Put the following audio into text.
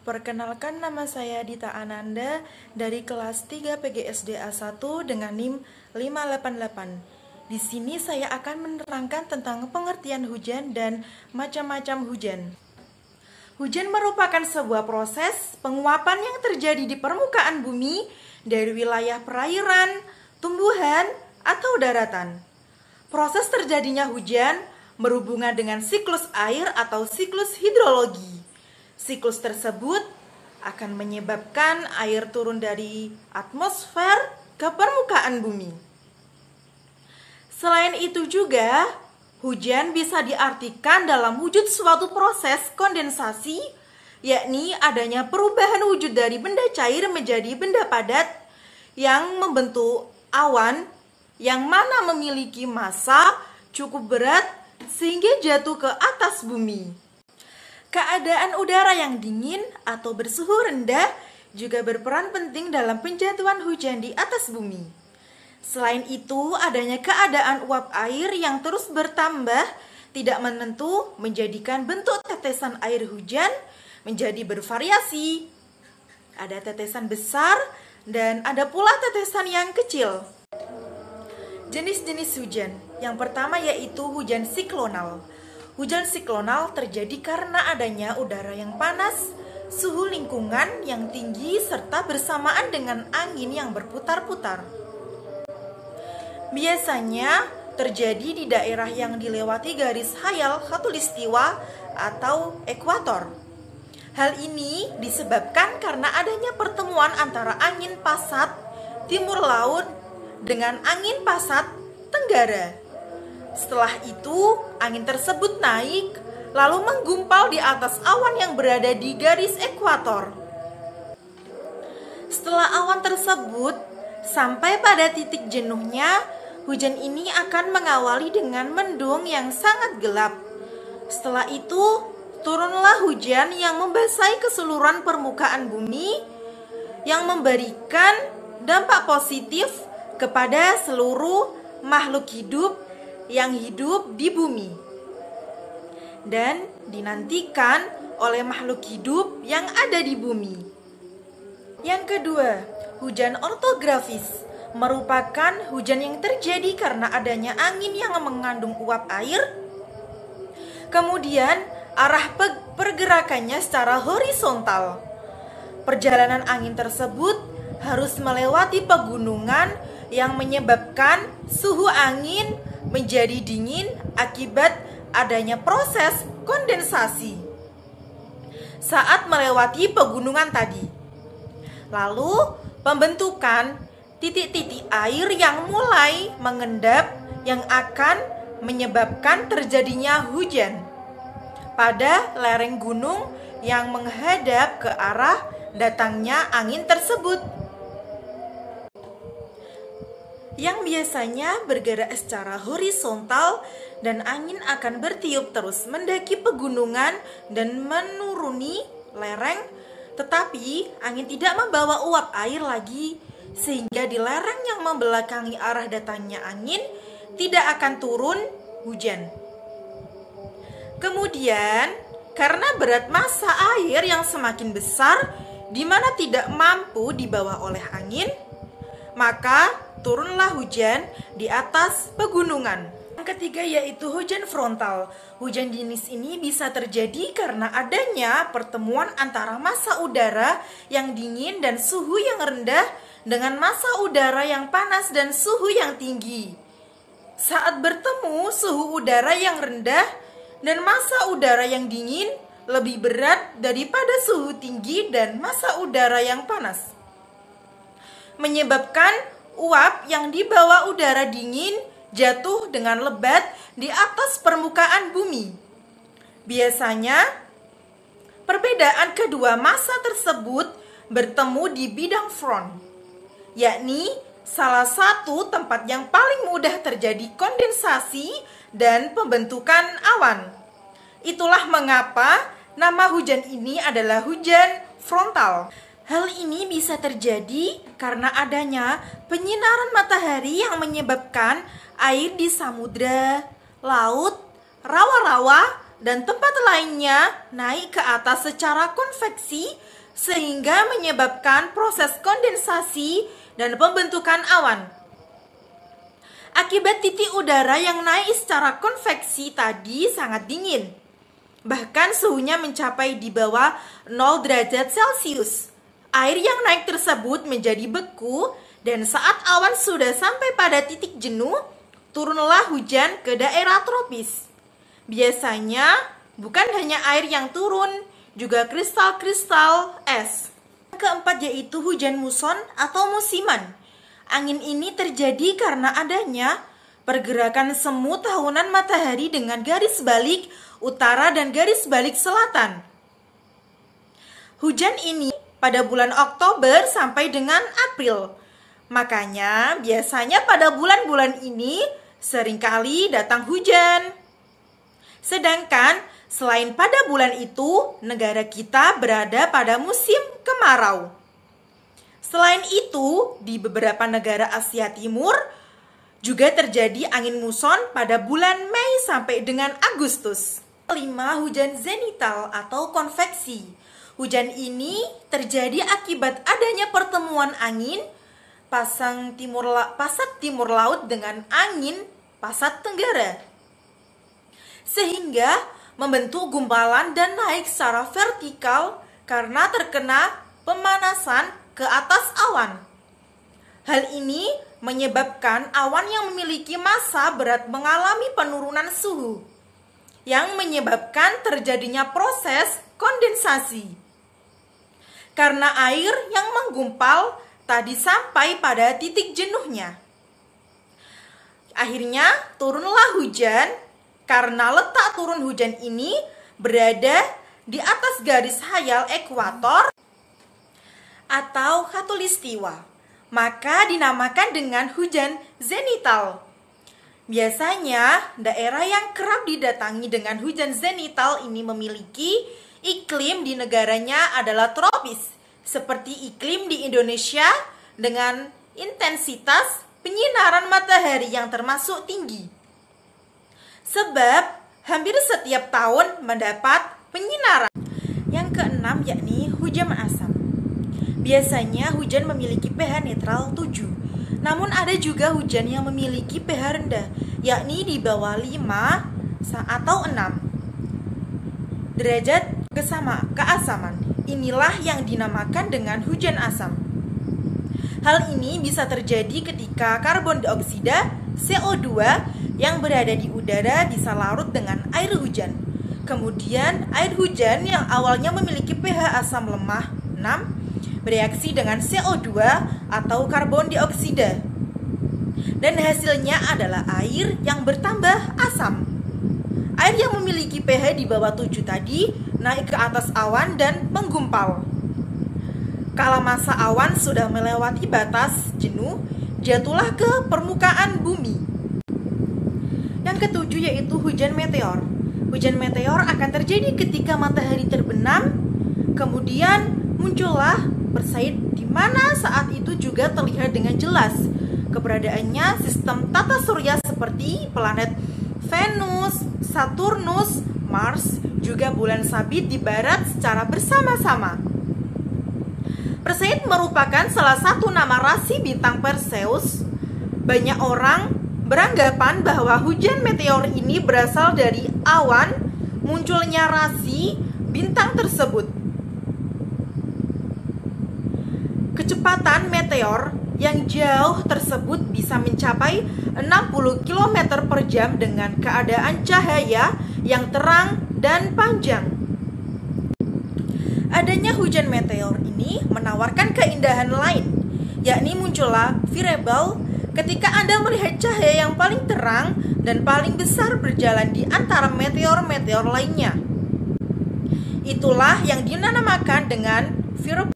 Perkenalkan, nama saya Dita Ananda dari kelas 3 PGSDA 1 dengan NIM 588. Di sini saya akan menerangkan tentang pengertian hujan dan macam-macam hujan. Hujan merupakan sebuah proses penguapan yang terjadi di permukaan bumi dari wilayah perairan, tumbuhan, atau daratan. Proses terjadinya hujan berhubungan dengan siklus air atau siklus hidrologi. Siklus tersebut akan menyebabkan air turun dari atmosfer ke permukaan bumi. Selain itu juga, hujan bisa diartikan dalam wujud suatu proses kondensasi, yakni adanya perubahan wujud dari benda cair menjadi benda padat yang membentuk awan yang mana memiliki massa cukup berat sehingga jatuh ke atas bumi. Keadaan udara yang dingin atau bersuhu rendah juga berperan penting dalam penjatuhan hujan di atas bumi. Selain itu, adanya keadaan uap air yang terus bertambah tidak menentu menjadikan bentuk tetesan air hujan menjadi bervariasi. Ada tetesan besar dan ada pula tetesan yang kecil. Jenis-jenis hujan. Yang pertama yaitu hujan siklonal. Hujan siklonal terjadi karena adanya udara yang panas, suhu lingkungan yang tinggi, serta bersamaan dengan angin yang berputar-putar. Biasanya terjadi di daerah yang dilewati garis hayal khatulistiwa atau ekuator. Hal ini disebabkan karena adanya pertemuan antara angin pasat timur laut dengan angin pasat tenggara. Setelah itu, angin tersebut naik, lalu menggumpal di atas awan yang berada di garis ekuator. Setelah awan tersebut sampai pada titik jenuhnya, hujan ini akan mengawali dengan mendung yang sangat gelap. Setelah itu, turunlah hujan yang membasahi keseluruhan permukaan bumi, yang memberikan dampak positif kepada seluruh makhluk hidup yang hidup di bumi dan dinantikan oleh makhluk hidup yang ada di bumi. Yang kedua, hujan ortografis merupakan hujan yang terjadi karena adanya angin yang mengandung uap air. Kemudian arah pergerakannya secara horizontal. Perjalanan angin tersebut harus melewati pegunungan yang menyebabkan suhu angin menjadi dingin akibat adanya proses kondensasi saat melewati pegunungan tadi. Lalu pembentukan titik-titik air yang mulai mengendap yang akan menyebabkan terjadinya hujan pada lereng gunung yang menghadap ke arah datangnya angin tersebut, yang biasanya bergerak secara horizontal dan angin akan bertiup terus mendaki pegunungan dan menuruni lereng, tetapi angin tidak membawa uap air lagi sehingga di lereng yang membelakangi arah datangnya angin tidak akan turun hujan. Kemudian karena berat massa air yang semakin besar di mana tidak mampu dibawa oleh angin, maka turunlah hujan di atas pegunungan. Yang ketiga yaitu hujan frontal. Hujan jenis ini bisa terjadi karena adanya pertemuan antara massa udara yang dingin dan suhu yang rendah dengan massa udara yang panas dan suhu yang tinggi. Saat bertemu, suhu udara yang rendah dan massa udara yang dingin lebih berat daripada suhu tinggi dan massa udara yang panas, menyebabkan uap yang dibawa udara dingin jatuh dengan lebat di atas permukaan bumi. Biasanya, perbedaan kedua massa tersebut bertemu di bidang front, yakni salah satu tempat yang paling mudah terjadi kondensasi dan pembentukan awan. Itulah mengapa nama hujan ini adalah hujan frontal. Hal ini bisa terjadi karena adanya penyinaran matahari yang menyebabkan air di samudra, laut, rawa-rawa, dan tempat lainnya naik ke atas secara konveksi sehingga menyebabkan proses kondensasi dan pembentukan awan. Akibat titik udara yang naik secara konveksi tadi sangat dingin. Bahkan suhunya mencapai di bawah 0 derajat Celcius. Air yang naik tersebut menjadi beku dan saat awan sudah sampai pada titik jenuh, turunlah hujan ke daerah tropis. Biasanya bukan hanya air yang turun, juga kristal-kristal es. Yang keempat yaitu hujan muson atau musiman. Angin ini terjadi karena adanya pergerakan semu tahunan matahari dengan garis balik utara dan garis balik selatan. Hujan ini pada bulan Oktober sampai dengan April. Makanya biasanya pada bulan-bulan ini seringkali datang hujan. Sedangkan selain pada bulan itu, negara kita berada pada musim kemarau. Selain itu, di beberapa negara Asia Timur juga terjadi angin muson pada bulan Mei sampai dengan Agustus. Kelima, hujan zenital atau konveksi. Hujan ini terjadi akibat adanya pertemuan angin pasat timur laut dengan angin pasat tenggara, sehingga membentuk gumpalan dan naik secara vertikal karena terkena pemanasan ke atas awan. Hal ini menyebabkan awan yang memiliki massa berat mengalami penurunan suhu, yang menyebabkan terjadinya proses kondensasi. Karena air yang menggumpal tadi sampai pada titik jenuhnya. Akhirnya turunlah hujan karena letak turun hujan ini berada di atas garis hayal ekuator atau khatulistiwa, maka dinamakan dengan hujan zenital. Biasanya daerah yang kerap didatangi dengan hujan zenital ini memiliki iklim di negaranya adalah tropis, seperti iklim di Indonesia dengan intensitas penyinaran matahari yang termasuk tinggi. Sebab hampir setiap tahun mendapat penyinaran. Yang keenam yakni hujan asam. Biasanya hujan memiliki pH netral 7. Namun ada juga hujan yang memiliki pH rendah, yakni di bawah 5 atau 6 derajat keasaman. Inilah yang dinamakan dengan hujan asam. Hal ini bisa terjadi ketika karbon dioksida CO2 yang berada di udara bisa larut dengan air hujan. Kemudian air hujan yang awalnya memiliki pH asam lemah 6 bereaksi dengan CO2 atau karbon dioksida. Dan hasilnya adalah air yang bertambah asam. Air yang memiliki pH di bawah 7 tadi naik ke atas awan dan menggumpal. Kala massa awan sudah melewati batas jenuh, jatuhlah ke permukaan bumi. Yang ketujuh yaitu hujan meteor. Hujan meteor akan terjadi ketika matahari terbenam, kemudian muncullah persait di mana saat itu juga terlihat dengan jelas keberadaannya sistem tata surya seperti planet Venus, Saturnus, Mars, juga bulan sabit di barat secara bersama-sama. Perseid merupakan salah satu nama rasi bintang Perseus. Banyak orang beranggapan bahwa hujan meteor ini berasal dari awan munculnya rasi bintang tersebut. Kecepatan meteor yang jauh tersebut bisa mencapai 60 km per jam dengan keadaan cahaya yang terang dan panjang. Adanya hujan meteor ini menawarkan keindahan lain, yakni muncullah variabel ketika Anda melihat cahaya yang paling terang dan paling besar berjalan di antara meteor-meteor lainnya. Itulah yang dinamakan dengan variabel.